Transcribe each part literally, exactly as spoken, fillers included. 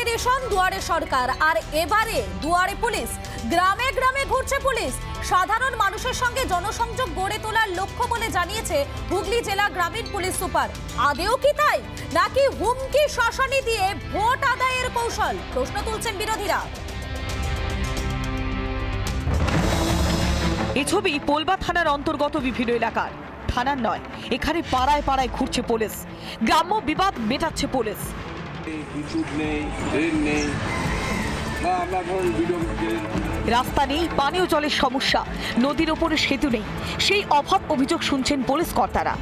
Station দুয়ারে সরকার আর এবারে দুয়ারে পুলিশ। গ্রামে গ্রামে ঘুরছে পুলিশ। সাধারণ মানুষের সঙ্গে জনসংযোগ গড়ে তোলার লক্ষ্য বলে জানিয়েছে হুগলি জেলা গ্রামীণ পুলিশ সুপার। আদেও কি তাই, নাকি হুমকি শাসানি দিয়ে ভোট আদায়ের কৌশল? প্রশ্ন তুলছেন বিরোধীরা। এই ছবি পোলবা থানার অন্তর্গত বিভিন্ন এলাকার। থানার নয়, এখানে পাড়ায় পাড়ায় ঘুরছে পুলিশ। গ্রাম্য বিবাদ মেটাচ্ছে পুলিশ। রাস্তা নেই, পানীয় জলের সমস্যা, নদীর ওপরে সেতু নেই, সেই অভাব অভিযোগ শুনছেন পুলিশ কর্তারা।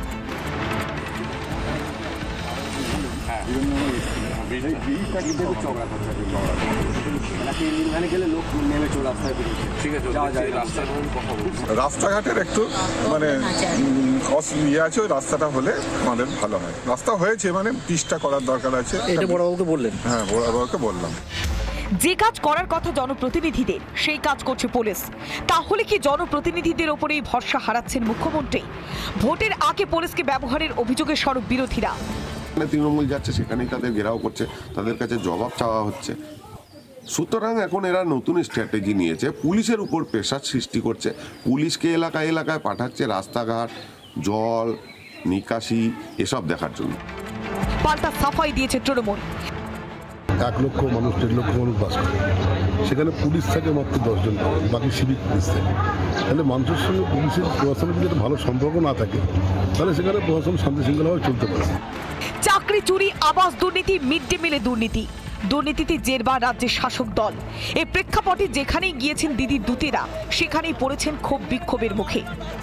রাস্তাঘাটের একটু মানে ইয়ে আছে, ওই রাস্তাটা হলে আমাদের ভালো হয়। রাস্তা হয়েছে, মানে পিচটা করার দরকার আছে। এটা বড়বাবুকে বললেন? হ্যাঁ, বড়বাবুকে বললাম। যে কাজ করার কথা জনপ্রতিনিধিদের, সেই কাজ করছে পুলিশ। তাহলে কি জনপ্রতিনিধিদের ওপরেই ভরসা হারাচ্ছেন মুখ্যমন্ত্রী? ভোটের আগে পুলিশকে ব্যবহারের অভিযোগে সরব বিরোধীরা। তৃণমূল যাচ্ছে, সেখানেই তাদের ঘেরাও করছে, তাদের কাছে জবাব চাওয়া হচ্ছে। সুতরাং এখন এরা নতুন স্ট্র্যাটেজি নিয়েছে, পুলিশের উপর প্রেশার সৃষ্টি করছে, পুলিশকে এলাকায় এলাকায় পাঠাচ্ছে রাস্তাঘাট, জল নিকাশি এসব দেখার জন্য। পাল্টা সাফাই দিয়েছে তৃণমূল। এক লক্ষ মানুষ, দেড় লক্ষ মানুষ বাস করে, সেখানে পুলিশ থাকে মাত্র দশজন, বাকি সিভিক পুলিশ থাকে। তাহলে মানুষের সঙ্গে পুলিশের প্রশাসনের যদি একটা ভালো সম্পর্ক না থাকে, তাহলে সেখানে প্রশাসন শান্তি শৃঙ্খলাভাবে চলতে পারে। চাকরি চুরি, আবাস দুর্নীতি, মিড ডে মিলে দুর্নীতি, দুর্নীতিতে জেরবার রাজ্যের শাসক দল। এই প্রেক্ষাপটে যেখানেই গিয়েছেন দিদির দূতেরা, সেখানেই পড়েছেন ক্ষোভ বিক্ষোভের মুখে।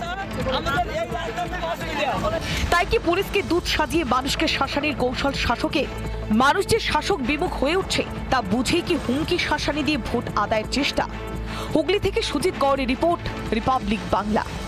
তাই কি পুলিশকে দূত সাজিয়ে মানুষকে শাসানির কৌশল শাসকের? মানুষ যে শাসক বিমুখ হয়ে উঠছে, তা বুঝেই কি হুমকি শাসানি দিয়ে ভোট আদায়ের চেষ্টা? হুগলি থেকে সুজিত গৌড়ের রিপোর্ট, রিপাবলিক বাংলা।